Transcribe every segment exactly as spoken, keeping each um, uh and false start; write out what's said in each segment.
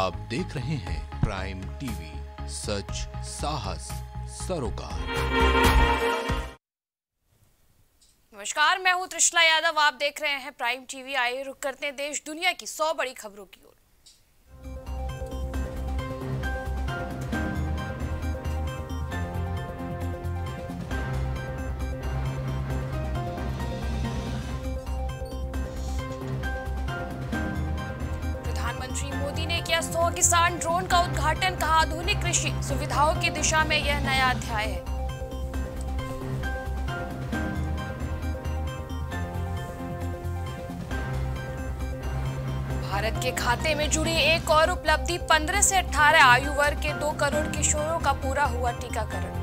आप देख रहे हैं प्राइम टीवी, सच साहस सरोकार। नमस्कार, मैं हूं त्रिशला यादव। आप देख रहे हैं प्राइम टीवी। आइए रुक करते हैं देश दुनिया की सौ बड़ी खबरों की ओर। प्रधानमंत्री मोदी ने किया सौ किसान ड्रोन का उद्घाटन। कहा, आधुनिक कृषि सुविधाओं की दिशा में यह नया अध्याय है। भारत के खाते में जुड़ी एक और उपलब्धि, पंद्रह से अठारह आयु वर्ग के दो करोड़ किशोरों का पूरा हुआ टीकाकरण।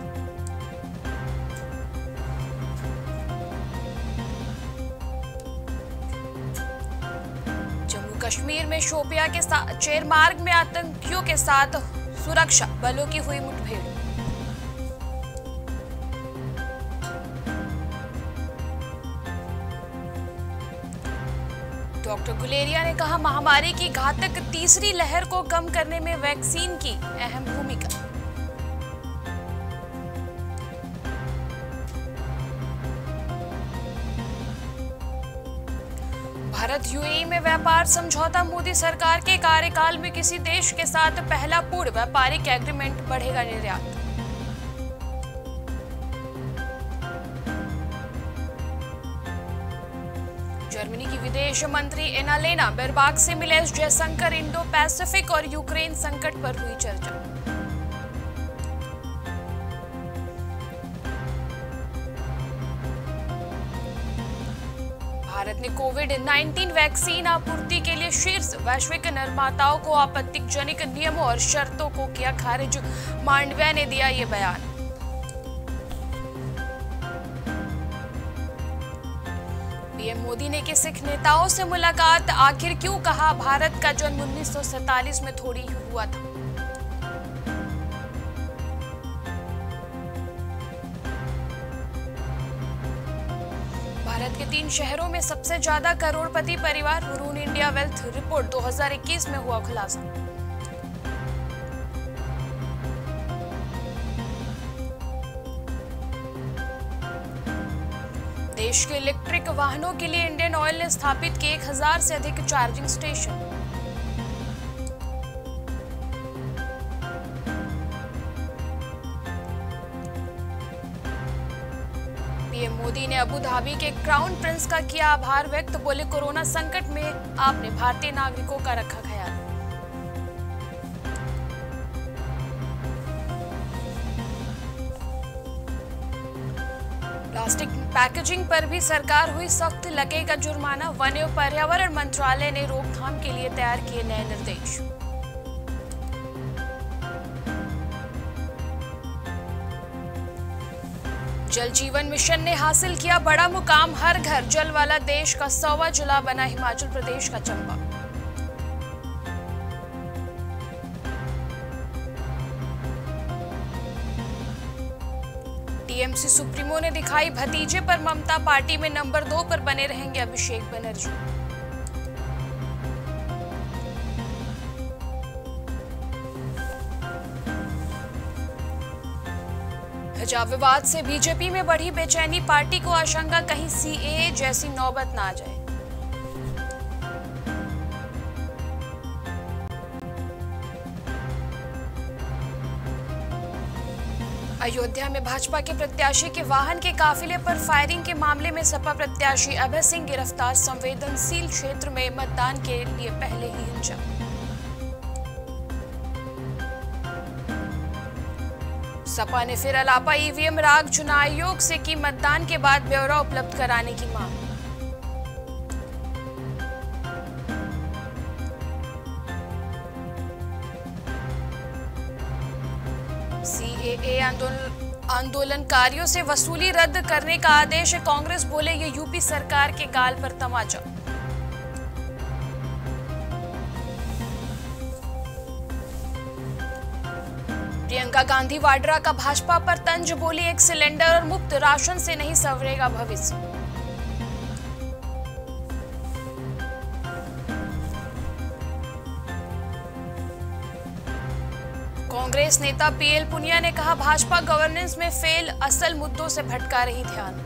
जम्मू कश्मीर में शोपिया के साथ चेरमार्ग में आतंकियों के साथ सुरक्षा बलों की हुई मुठभेड़। डॉक्टर गुलेरिया ने कहा, महामारी की घातक तीसरी लहर को कम करने में वैक्सीन की अहम भूमिका। भारत यूएई में व्यापार समझौता, मोदी सरकार के कार्यकाल में किसी देश के साथ पहला पूर्ण व्यापारिक एग्रीमेंट, बढ़ेगा निर्यात। जर्मनी की विदेश मंत्री एनालेना बेरबाक से मिले एस जयशंकर। इंडो पैसिफिक और यूक्रेन संकट पर हुई चर्चा। भारत ने कोविड उन्नीस वैक्सीन आपूर्ति के लिए शीर्ष वैश्विक निर्माताओं को आपत्तिजनक नियमों और शर्तों को किया खारिज। मांडविया ने दिया ये बयान। पीएम मोदी ने की सिख नेताओं से मुलाकात। आखिर क्यों कहा, भारत का जन्म उन्नीस सौ सैंतालीस में थोड़ी ही हुआ था। भारत के तीन शहरों में सबसे ज्यादा करोड़पति परिवार, हुरून इंडिया वेल्थ रिपोर्ट दो हज़ार इक्कीस में हुआ खुलासा। देश के इलेक्ट्रिक वाहनों के लिए इंडियन ऑयल ने स्थापित किए एक हजार से अधिक चार्जिंग स्टेशन। पीएम मोदी ने अबू धाबी के क्राउन प्रिंस का किया आभार व्यक्त। बोले, कोरोना संकट में आपने भारतीय नागरिकों का रखा ख्याल। प्लास्टिक पैकेजिंग पर भी सरकार हुई सख्त, लगेगा जुर्माना। वन एवं पर्यावरण मंत्रालय ने रोकथाम के लिए तैयार किए नए निर्देश। जल जीवन मिशन ने हासिल किया बड़ा मुकाम। हर घर जल वाला देश का सौवां जिला बना हिमाचल प्रदेश का चंबा। टीएमसी सुप्रीमो ने दिखाई भतीजे पर ममता। पार्टी में नंबर दो पर बने रहेंगे अभिषेक बनर्जी। हिजाब विवाद से बीजेपी में बढ़ी बेचैनी। पार्टी को आशंका कहीं सीएए जैसी नौबत ना आ जाए। अयोध्या में भाजपा के प्रत्याशी के वाहन के काफिले पर फायरिंग के मामले में सपा प्रत्याशी अभय सिंह गिरफ्तार। संवेदनशील क्षेत्र में मतदान के लिए पहले ही हिंसा। सपा ने फिर अलापा ईवीएम राग। चुनाव आयोग से की मतदान के बाद ब्यौरा उपलब्ध कराने की मांग। सीएए आंदोलन आंदोलनकारियों से वसूली रद्द करने का आदेश। कांग्रेस बोले, ये यूपी सरकार के गाल पर तमाचा। प्रियंका गांधी वाड्रा का भाजपा पर तंज। बोली, एक सिलेंडर और मुफ्त राशन से नहीं संवरेगा भविष्य। कांग्रेस नेता पीएल पुनिया ने कहा, भाजपा गवर्नेंस में फेल, असल मुद्दों से भटका रही ध्यान।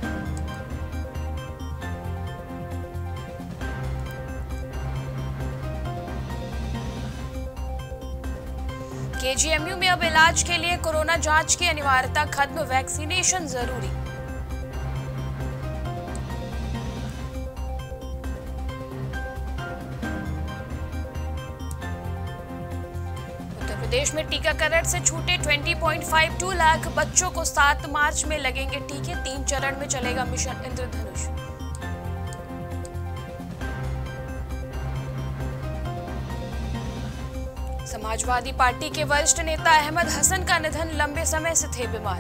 केजीएमयू में अब इलाज के लिए कोरोना जांच की अनिवार्यता खत्म, वैक्सीनेशन जरूरी। उत्तर प्रदेश में टीकाकरण से छूटे बीस पॉइंट बावन लाख बच्चों को सात मार्च में लगेंगे टीके, तीन चरण में चलेगा मिशन इंद्रधनुष। समाजवादी पार्टी के वरिष्ठ नेता अहमद हसन का निधन, लंबे समय से थे बीमार।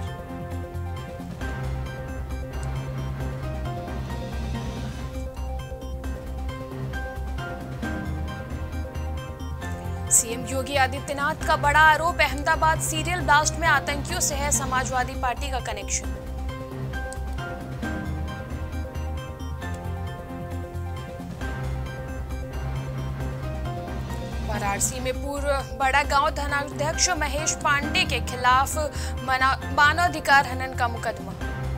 सीएम योगी आदित्यनाथ का बड़ा आरोप, अहमदाबाद सीरियल ब्लास्ट में आतंकियों से है समाजवादी पार्टी का कनेक्शन। वाराणसी में पूर्व बड़ा गांव थानाध्यक्ष महेश पांडे के खिलाफ मानवाधिकार हनन का मुकदमा।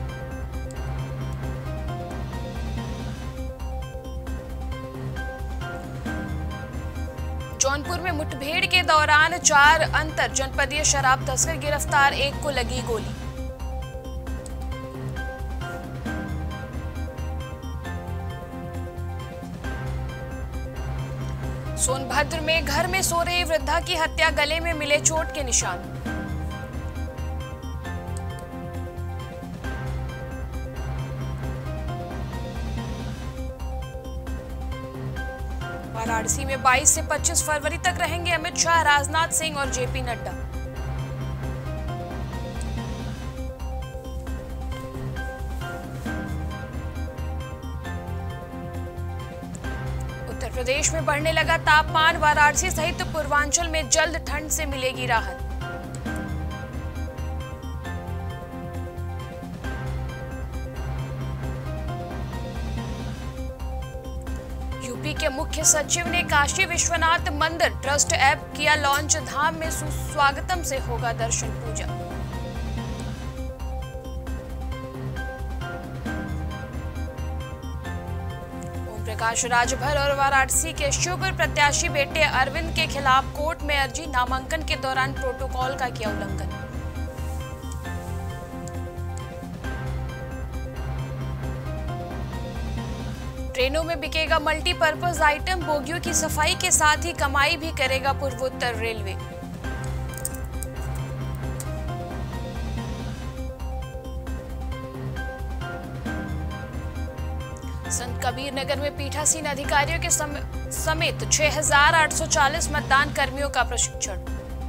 जौनपुर में मुठभेड़ के दौरान चार अंतर जनपदीय शराब तस्कर गिरफ्तार, एक को लगी गोली। सोनभद्र में घर में सो रही वृद्धा की हत्या, गले में मिले चोट के निशान। वाराणसी में बाईस से पच्चीस फरवरी तक रहेंगे अमित शाह, राजनाथ सिंह और जेपी नड्डा। उत्तर प्रदेश में बढ़ने लगा तापमान, वाराणसी सहित पूर्वांचल में जल्द ठंड से मिलेगी राहत। यूपी के मुख्य सचिव ने काशी विश्वनाथ मंदिर ट्रस्ट ऐप किया लॉन्च, धाम में सुस्वागतम से होगा दर्शन पूजा। प्रकाश राजभर और वाराणसी के शिवपुर प्रत्याशी बेटे अरविंद के खिलाफ कोर्ट में अर्जी, नामांकन के दौरान प्रोटोकॉल का किया उल्लंघन। ट्रेनों में बिकेगा मल्टीपर्पज आइटम, बोगियों की सफाई के साथ ही कमाई भी करेगा पूर्वोत्तर रेलवे। संत कबीर नगर में पीठासीन अधिकारियों के सम, समेत छह हजार आठ सौ चालीस मतदान कर्मियों का प्रशिक्षण।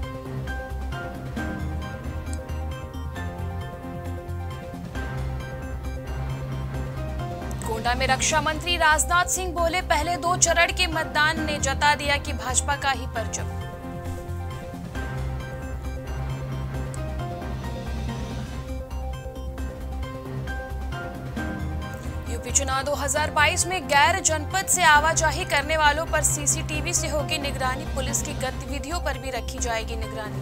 गोंडा में रक्षा मंत्री राजनाथ सिंह बोले, पहले दो चरण के मतदान ने जता दिया कि भाजपा का ही परचम। यूपी चुनाव दो हज़ार बाईस में गैर जनपद से आवाजाही करने वालों पर सीसीटीवी से होगी निगरानी, पुलिस की गतिविधियों पर भी रखी जाएगी निगरानी।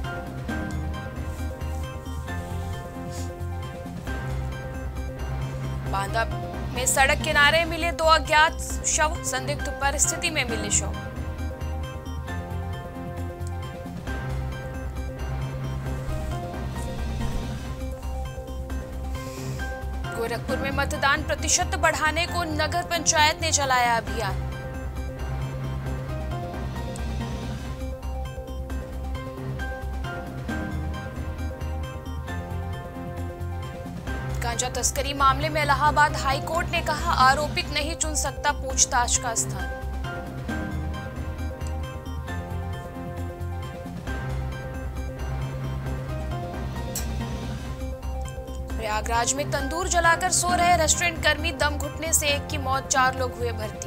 बांदा में सड़क किनारे मिले दो अज्ञात शव, संदिग्ध परिस्थिति में मिले शव। गोरखपुर में मतदान प्रतिशत बढ़ाने को नगर पंचायत ने चलाया अभियान। गांजा तस्करी मामले में इलाहाबाद हाई कोर्ट ने कहा, आरोपित नहीं चुन सकता पूछताछ का स्थान। प्रयागराज में तंदूर जलाकर सो रहे रेस्टोरेंट कर्मी, दम घुटने से एक की मौत, चार लोग हुए भर्ती।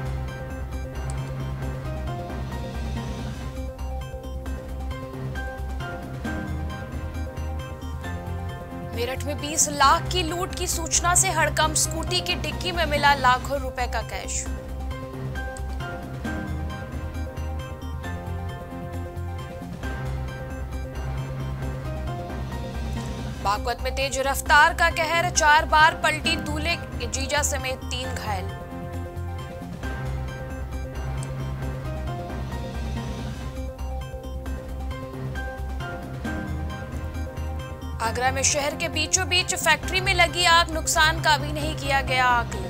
मेरठ में बीस लाख की लूट की सूचना से हड़कंप, स्कूटी की डिक्की में मिला लाखों रुपए का कैश। बागपत में तेज रफ्तार का कहर, चार बार पलटी, दूल्हे के जीजा समेत तीन घायल। आगरा में शहर के बीचों बीच फैक्ट्री में लगी आग, नुकसान का भी नहीं किया गया आकलन।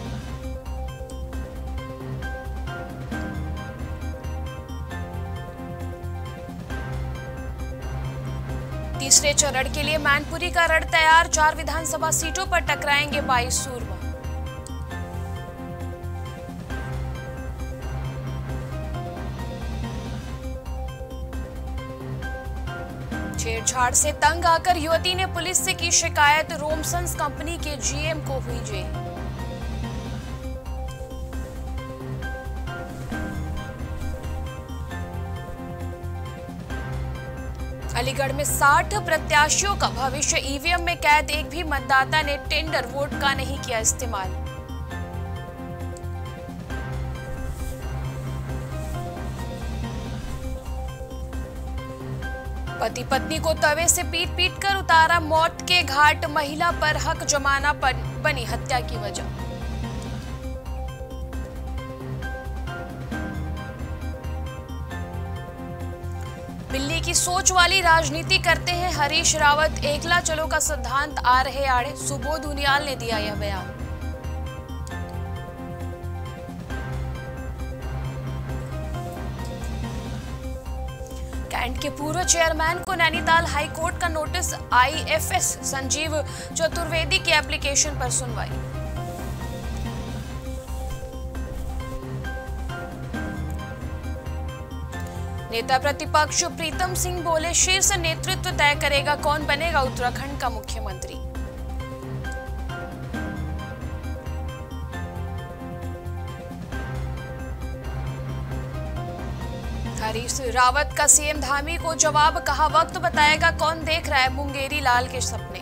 तीसरे चरण के लिए मैनपुरी का रण तैयार, चार विधानसभा सीटों पर टकराएंगे बाईस सूरमा। छेड़छाड़ से तंग आकर युवती ने पुलिस से की शिकायत, रोमसन्स कंपनी के जीएम को हुई जेल। अलीगढ़ में साठ प्रत्याशियों का भविष्य ईवीएम में कैद, एक भी मतदाता ने टेंडर वोट का नहीं किया इस्तेमाल। पति पत्नी को तवे से पीट पीट कर उतारा मौत के घाट, महिला पर हक जमाना पर बनी हत्या की वजह। बिल्ली की सोच वाली राजनीति करते हैं हरीश रावत, एकला चलो का सिद्धांत आ रहे आड़े, सुबोध उनियाल ने दिया यह बयान। कैंट के पूर्व चेयरमैन को नैनीताल हाईकोर्ट का नोटिस, आईएफएस संजीव चतुर्वेदी की एप्लीकेशन पर सुनवाई। नेता प्रतिपक्ष प्रीतम सिंह बोले, शीर्ष नेतृत्व तय करेगा कौन बनेगा उत्तराखंड का मुख्यमंत्री। हरीश रावत का सीएम धामी को जवाब, कहा वक्त बताएगा कौन देख रहा है मुंगेरी लाल के सपने।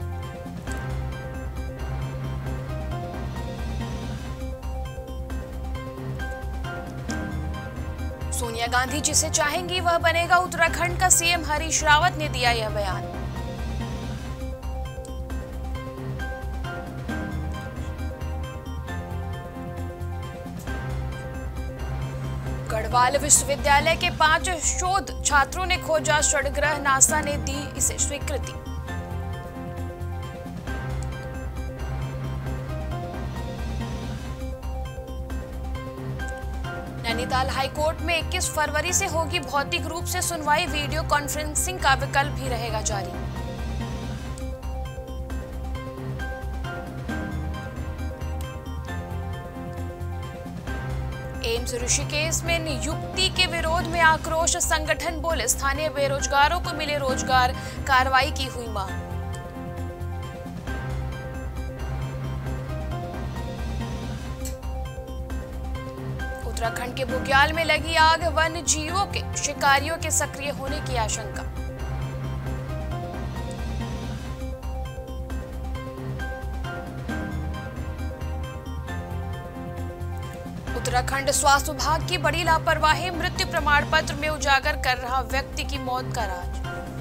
सोनिया गांधी जिसे चाहेंगी वह बनेगा उत्तराखंड का सीएम, हरीश रावत ने दिया यह बयान। गढ़वाल विश्वविद्यालय के पांच शोध छात्रों ने खोजा षड्ग्रह, नासा ने दी इसे स्वीकृति। नैनीताल हाईकोर्ट में इक्कीस फरवरी से होगी भौतिक रूप से सुनवाई, वीडियो कॉन्फ्रेंसिंग का विकल्प भी रहेगा जारी। एम्स ऋषिकेश में नियुक्ति के विरोध में आक्रोश, संगठन बोले स्थानीय बेरोजगारों को मिले रोजगार, कार्रवाई की हुई मांग। उत्तराखंड के बुग्याल में लगी आग, वन्य जीवों के शिकारियों के सक्रिय होने की आशंका। उत्तराखंड स्वास्थ्य विभाग की बड़ी लापरवाही, मृत्यु प्रमाण पत्र में उजागर कर रहा व्यक्ति की मौत का राज।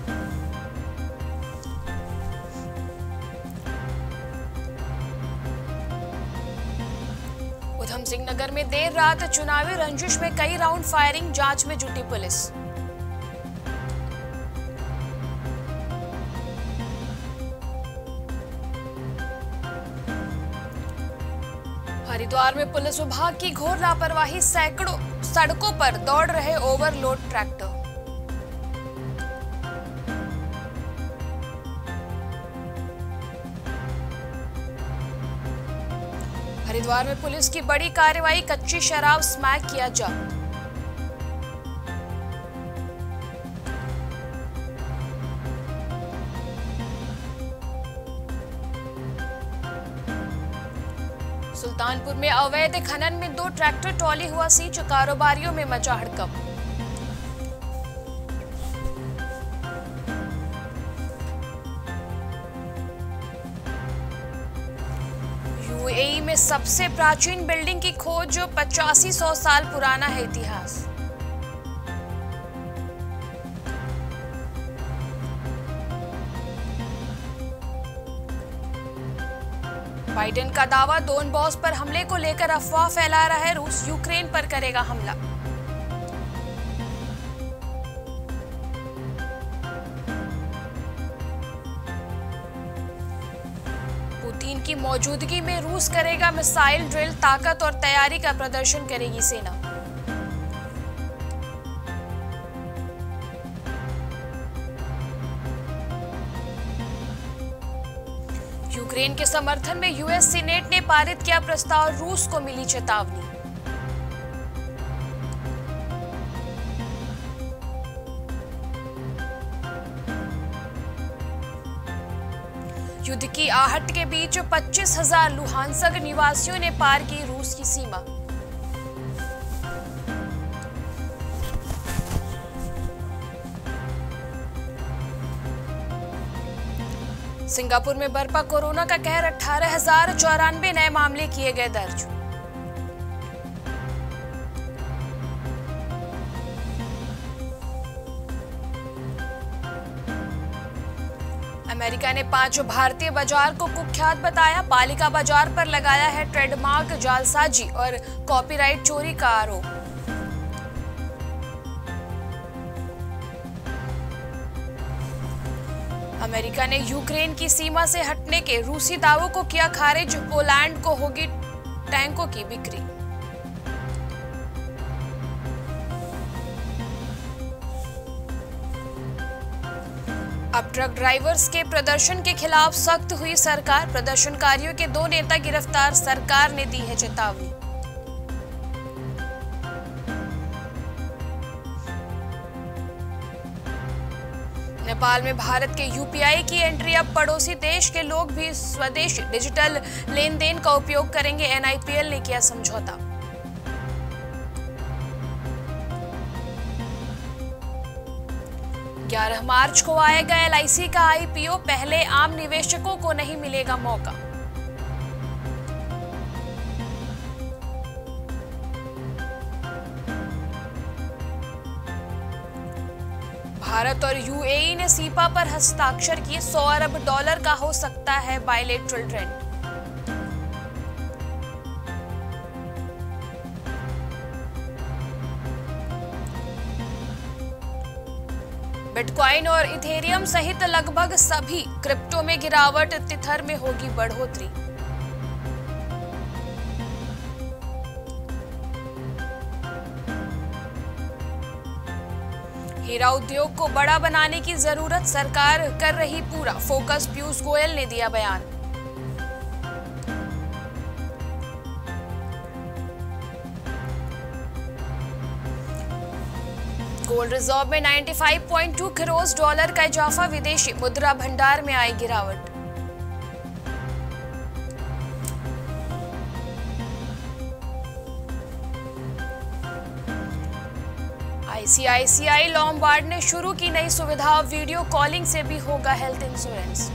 उधम सिंह नगर में देर रात चुनावी रंजिश में कई राउंड फायरिंग, जांच में जुटी पुलिस। हरिद्वार में पुलिस विभाग की घोर लापरवाही, सैकड़ों सड़कों पर दौड़ रहे ओवरलोड ट्रैक्टर। हरिद्वार में पुलिस की बड़ी कार्रवाई, कच्ची शराब स्मैक किया जब्त। सुल्तानपुर में अवैध खनन में दो ट्रैक्टर ट्रॉली हुआ सीज, कारोबारियों में मचा हड़कंप। यूएई में सबसे प्राचीन बिल्डिंग की खोज, जो पचासी सौ साल पुराना है इतिहास। बाइडेन का दावा, डोनबास पर हमले को लेकर अफवाह फैला रहा है रूस, यूक्रेन पर करेगा हमला। पुतिन की मौजूदगी में रूस करेगा मिसाइल ड्रिल, ताकत और तैयारी का प्रदर्शन करेगी सेना। यूक्रेन के समर्थन में यूएस सीनेट ने पारित किया प्रस्ताव, रूस को मिली चेतावनी। युद्ध की आहट के बीच पच्चीस हजार लुहानस्क निवासियों ने पार की रूस की सीमा। सिंगापुर में बरपा कोरोना का कहर, अठारह हजार चौरानवे नए मामले किए गए दर्ज। अमेरिका ने पांच भारतीय बाजार को कुख्यात बताया, पालिका बाजार पर लगाया है ट्रेडमार्क जालसाजी और कॉपीराइट चोरी का आरोप। अमेरिका ने यूक्रेन की सीमा से हटने के रूसी दावों को किया खारिज, पोलैंड को होगी टैंकों की बिक्री। अब ट्रक ड्राइवर्स के प्रदर्शन के खिलाफ सख्त हुई सरकार, प्रदर्शनकारियों के दो नेता गिरफ्तार, सरकार ने दी है चेतावनी। नेपाल में भारत के यूपीआई की एंट्री, अब पड़ोसी देश के लोग भी स्वदेशी डिजिटल लेन देन का उपयोग करेंगे, एनआईपीएल ने किया समझौता। ग्यारह मार्च को आएगा एलआईसी का आईपीओ, पहले आम निवेशकों को नहीं मिलेगा मौका। भारत और यूएई ने सीपा पर हस्ताक्षर किए, सौ अरब डॉलर का हो सकता है बायलेटरल ट्रेंड। बिटकॉइन और इथेरियम सहित लगभग सभी क्रिप्टो में गिरावट, तिथर में होगी बढ़ोतरी। हीरा उद्योग को बड़ा बनाने की जरूरत, सरकार कर रही पूरा फोकस, पीयूष गोयल ने दिया बयान। गोल्ड रिजर्व में पचानवे पॉइंट दो करोड़ डॉलर का इजाफा, विदेशी मुद्रा भंडार में आई गिरावट। आईसीआईसीआई लॉम्बार्ड ने शुरू की नई सुविधा, वीडियो कॉलिंग से भी होगा हेल्थ इंश्योरेंस।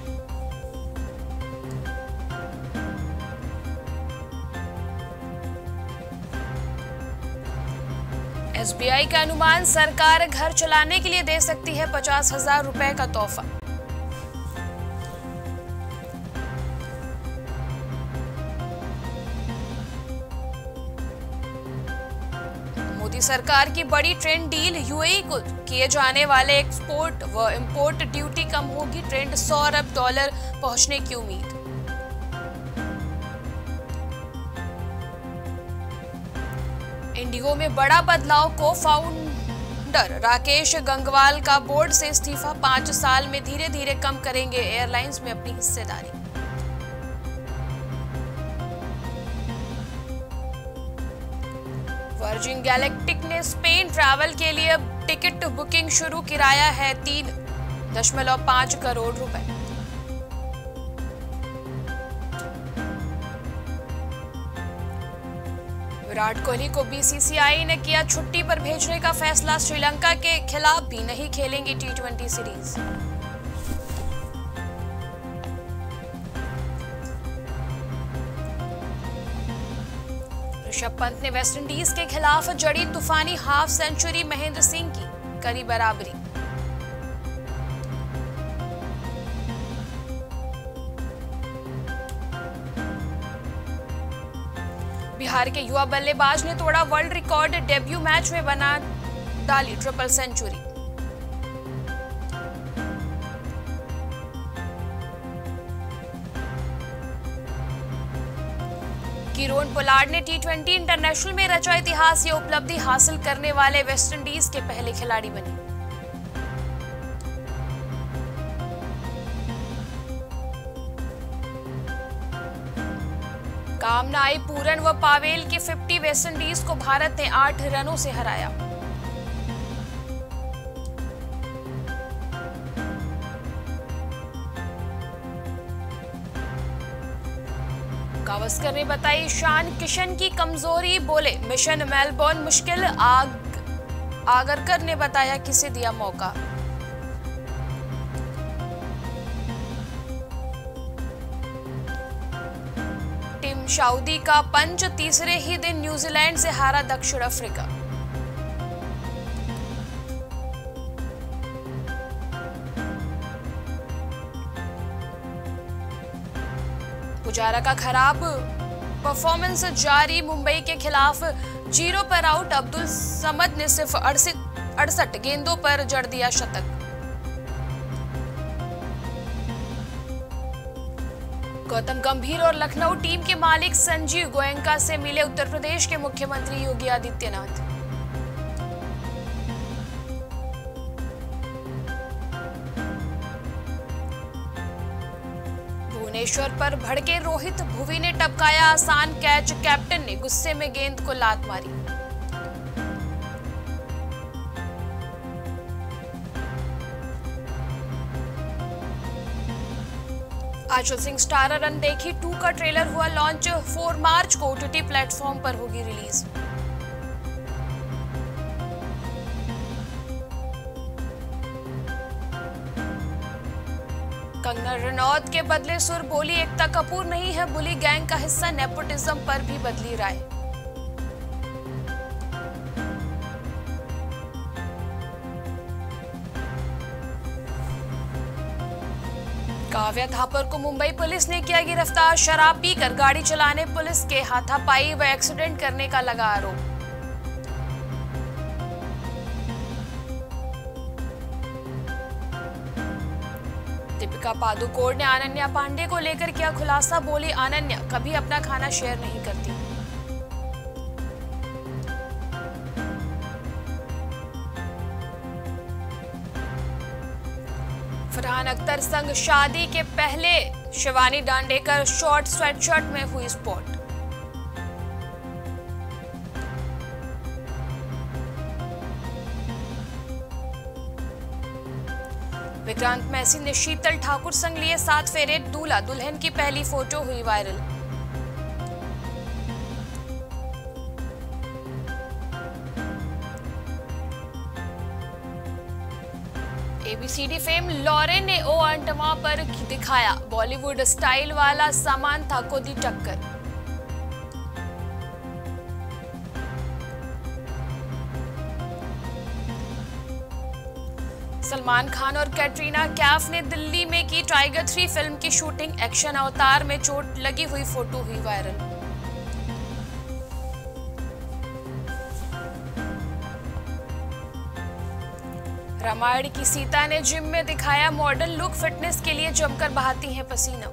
एसबीआई का अनुमान, सरकार घर चलाने के लिए दे सकती है पचास हजार रुपए का तोहफा। मोदी सरकार की बड़ी ट्रेड डील, यूएई को किए जाने वाले एक्सपोर्ट व इंपोर्ट ड्यूटी कम होगी, ट्रेंड सौ अरब डॉलर पहुंचने की उम्मीद। इंडिगो में बड़ा बदलाव, को फाउंडर राकेश गंगवाल का बोर्ड से इस्तीफा, पांच साल में धीरे धीरे कम करेंगे एयरलाइंस में अपनी हिस्सेदारी। वर्जिन गैलेक्टिक ने स्पेन ट्रैवल के लिए टिकट बुकिंग शुरू, किराया है तीन दशमलव पांच करोड़ रुपए। विराट कोहली को बीसीसीआई ने किया छुट्टी पर भेजने का फैसला, श्रीलंका के खिलाफ भी नहीं खेलेंगे T twenty series. Rishabh Pant ने वेस्टइंडीज के खिलाफ जड़ी तूफानी हाफ सेंचुरी, महेंद्र सिंह की करी बराबरी। बिहार के युवा बल्लेबाज ने तोड़ा वर्ल्ड रिकॉर्ड, डेब्यू मैच में बना डाली ट्रिपल सेंचुरी। कीरोन पोलार्ड ने टी ट्वेंटी इंटरनेशनल में रचा इतिहास, ये उपलब्धि हासिल करने वाले वेस्टइंडीज के पहले खिलाड़ी बने। काम न आई पूरन व पावेल के पचास, वेस्टइंडीज को भारत ने आठ रनों से हराया। गावस्कर ने बताई ईशान किशन की कमजोरी, बोले मिशन मेलबोर्न मुश्किल, आग आगरकर ने बताया किसे दिया मौका। टीम सऊदी का पंच, तीसरे ही दिन न्यूजीलैंड से हारा दक्षिण अफ्रीका। पुजारा का खराब परफॉर्मेंस जारी, मुंबई के खिलाफ जीरो पर आउट, अब्दुल समद ने सिर्फ अड़सठ गेंदों पर जड़ दिया शतक। गौतम गंभीर और लखनऊ टीम के मालिक संजीव गोयनका से मिले उत्तर प्रदेश के मुख्यमंत्री योगी आदित्यनाथ। भुवनेश्वर पर भड़के रोहित, भुवी ने टपकाया आसान कैच, कैप्टन ने गुस्से में गेंद को लात मारी। आशु सिंह स्टारर अनदेखी टू का ट्रेलर हुआ लॉन्च, चार मार्च को ओटीटी प्लेटफॉर्म पर होगी रिलीज। कंगना रनौत के बदले सुर, बोली एकता कपूर नहीं है बुली गैंग का हिस्सा, नेपोटिज्म पर भी बदली राय। काव्या थापर को मुंबई पुलिस ने किया गिरफ्तार, शराब पीकर गाड़ी चलाने पुलिस के हाथापाई व एक्सीडेंट करने का लगा आरोप। दीपिका पादुकोण ने अनन्या पांडे को लेकर किया खुलासा, बोली अनन्या कभी अपना खाना शेयर नहीं करती। फरहान अख्तर संग शादी के पहले शिवानी दांडेकर शॉर्ट स्वेटशर्ट में हुई स्पॉट। विक्रांत मैसी ने शीतल ठाकुर संग लिए सात फेरे, दूल्हा दुल्हन की पहली फोटो हुई वायरल। एबीसीडी फेम लॉरेन ने ओ अंटमा पर दिखाया बॉलीवुड स्टाइल वाला सामान, था को दी टक्कर। सलमान खान और कैटरीना कैफ ने दिल्ली में की टाइगर थ्री फिल्म की शूटिंग, एक्शन अवतार में चोट लगी हुई फोटो हुई वायरल। रामायण की सीता ने जिम में दिखाया मॉडर्न लुक, फिटनेस के लिए जमकर बहाती हैं पसीना।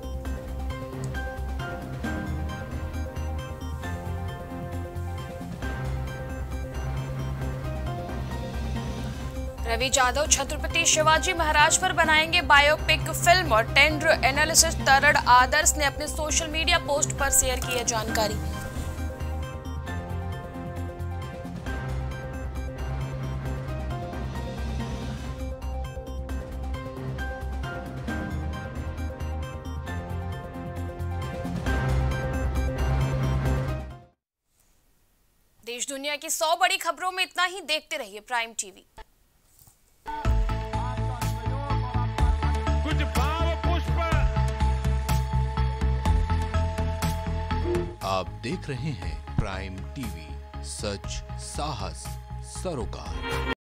रवि यादव छत्रपति शिवाजी महाराज पर बनाएंगे बायोपिक फिल्म और टेंडर एनालिसिस तरड़ आदर्श ने अपने सोशल मीडिया पोस्ट पर शेयर की है जानकारी। देश दुनिया की सौ बड़ी खबरों में इतना ही। देखते रहिए प्राइम टीवी। कुछ भाव पुष्प। आप देख रहे हैं प्राइम टीवी, सच साहस सरोकार।